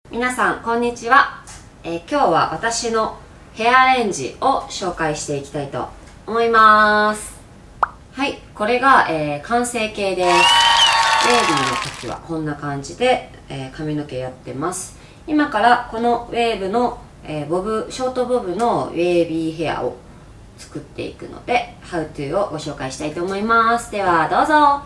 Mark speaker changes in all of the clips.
Speaker 1: 皆さんこんにちは。今日は私のヘアアレンジを紹介していきたいと思います。はい、これが、完成形です。ベイビーの時はこんな感じで、髪の毛やってます。今からこのウェーブの、ショートボブのウェービーヘアを作っていくので How to をご紹介したいと思います。ではどうぞ。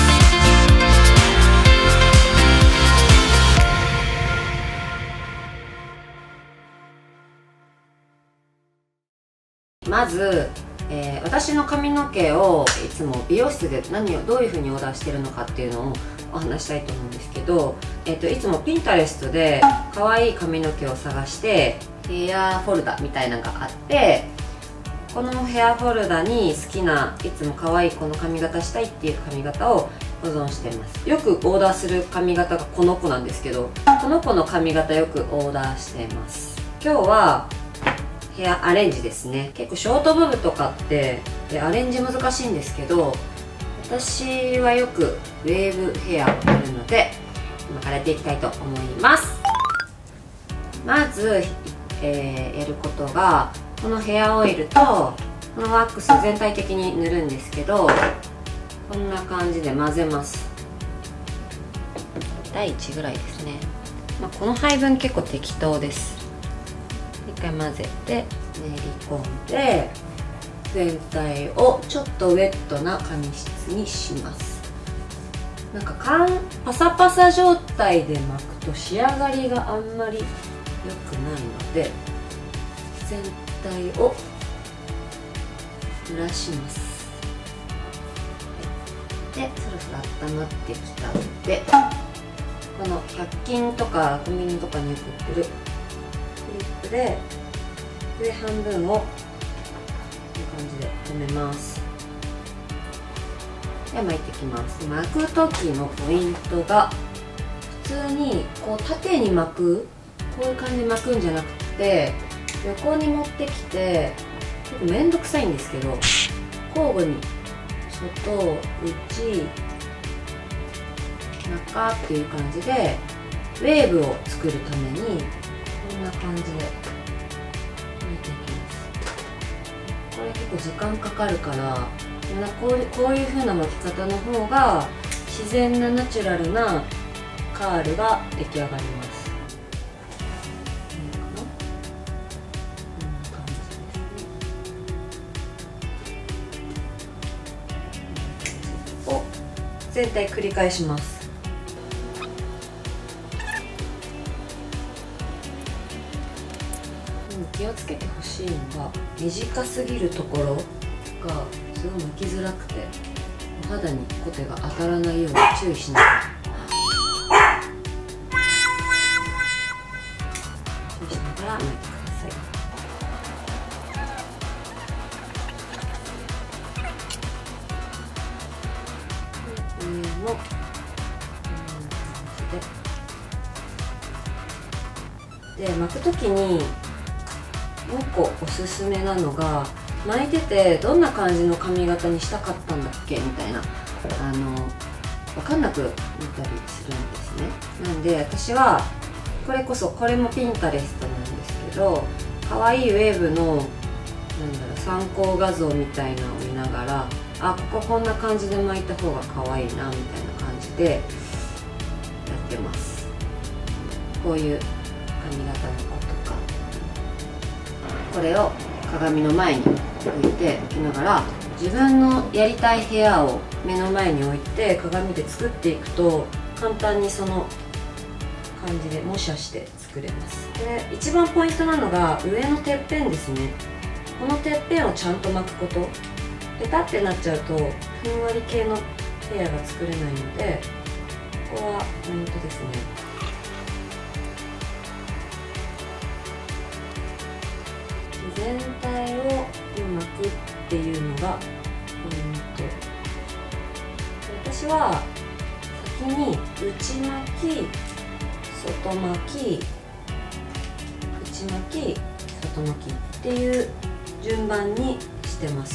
Speaker 1: まず、私の髪の毛をいつも美容室でどういう風にオーダーしてるのかっていうのをお話したいと思うんですけど、いつもピンタレストで可愛い髪の毛を探してヘアフォルダみたいなのがあって、このヘアフォルダに好きないつも可愛いこの髪型したいっていう髪型を保存してます。よくオーダーする髪型がこの子なんですけど、この子の髪型よくオーダーしてます。今日はヘアアレンジですね。結構ショートボブとかってアレンジ難しいんですけど、私はよくウェーブヘアをやるので今からやっていきたいと思います。まず、やることがこのヘアオイルとこのワックス全体的に塗るんですけど、こんな感じで混ぜます。第1ぐらいですね。この配分結構適当です。一回混ぜて練り込んで全体をちょっとウェットな髪質にします。なんかパサパサ状態で巻くと仕上がりがあんまり良くないので全体を濡らします。でそろそろ温まってきたので、この100均とかコンビニとかによく売ってるクリップで上半分をこんな感じで留めます。で巻いていきます。巻く時のポイントが、普通にこう縦に巻く、こういう感じで巻くんじゃなくて横に持ってきて、結構めんどくさいんですけど、交互に外内中っていう感じでウェーブを作るためにこんな感じで巻いていきます。これ結構時間かかるから、こういう風な巻き方の方が自然なナチュラルなカールが出来上がります。を全体繰り返します。気をつけてほしいのが、短すぎるところがすごい巻きづらくてお肌にコテが当たらないように注意しながら巻いてください。上もこんな感じで巻くときにもう一個おすすめなのが、巻いててどんな感じの髪型にしたかったんだっけみたいな分かんなくなったりするんですね。なんで私はこれもピンタレストなんですけど、可愛いウェーブの参考画像みたいなのを見ながら、こんな感じで巻いた方が可愛いなみたいな感じでやってます。こういう髪型の子とか、これを鏡の前に置いておきながら、自分のやりたいヘアを目の前に置いて鏡で作っていくと簡単にその感じで模写して作れます。で一番ポイントなのが上のてっぺんですね。このてっぺんをちゃんと巻くこと。ペタってなっちゃうとふんわり系のヘアが作れないので、ここはポイントですね。全体を巻くっていうのがポイント。私は先に内巻き、外巻き、内巻き、外巻きっていう順番にしてます。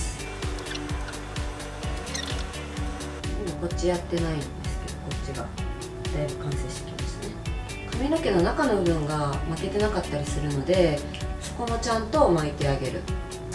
Speaker 1: 今こっちやってないんですけど、こっちがだいぶ完成してきましたね。 髪の毛の中の部分が巻けてなかったりするので、そこもちゃんと巻いてあげる。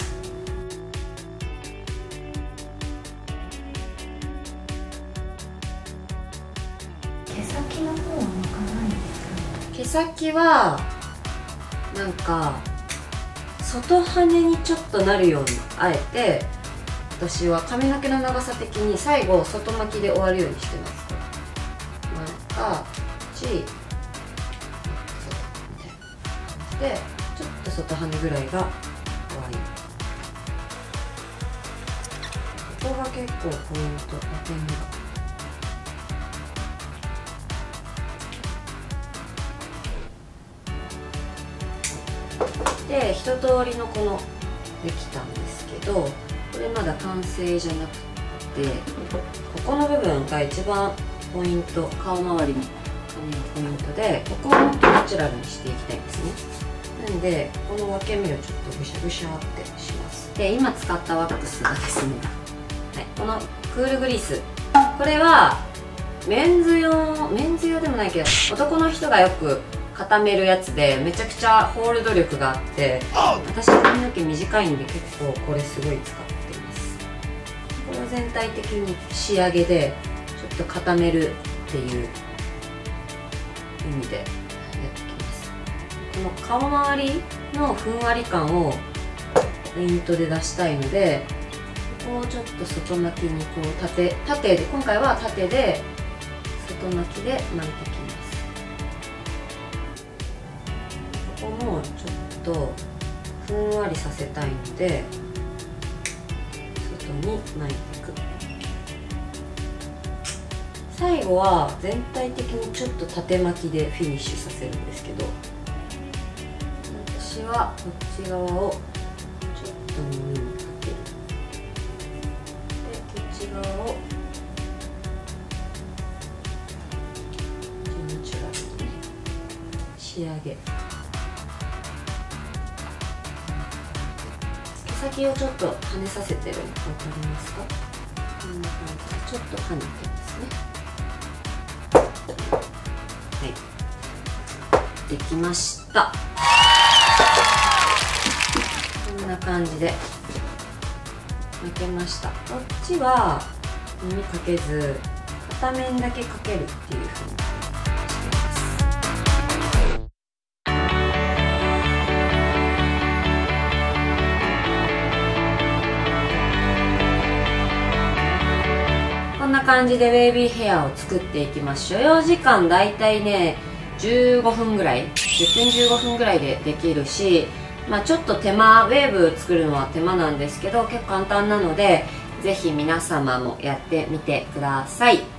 Speaker 2: 毛先の方は巻かないんですか？
Speaker 1: 毛先はなんか外羽にちょっとなるように、あえて私は髪の毛の長さ的に最後外巻きで終わるようにしてます。なんかみたいな感じで、ちょっと外羽ぐらいが可愛い。ここが結構ポイント、点が。で、一通りのこのできたんですけど、これまだ完成じゃなくて、ここの部分が一番ポイント、顔周りのポイントで、ここをもっとナチュラルにしていきたいんですね。なんでこの分け目をちょっとぐしゃぐしゃってします。で、今使ったワックスがですね、はい、このクールグリース、これはメンズ用でもないけど、男の人がよく固めるやつで、めちゃくちゃホールド力があって、私髪の毛短いんで結構これすごい使ってます。これを全体的に仕上げでちょっと固めるっていう意味でやってきます。この顔周りのふんわり感をペイントで出したいので、ここをちょっと外巻きにこう縦で、今回は縦で外巻きで巻いてきます。ここもちょっとふんわりさせたいので、外に巻いていく。最後は全体的にちょっと縦巻きでフィニッシュさせるんですけど、私はこっち側をちょっと耳にかける。で、こっち側をナチュラルにね、仕上げ。毛先をちょっと跳ねさせてるの分かりますか？こんな感じでちょっと跳ねてますね。はい、できました。こんな感じで巻けました。こっちは耳かけず片面だけかけるっていう風にしてます。こんな感じでウェービーヘアを作っていきます。所要時間だいたいね15分ぐらい、10分15分ぐらいでできるし、まあ、ちょっと手間、ウェーブ作るのは手間なんですけど、結構簡単なのでぜひ皆様もやってみてください。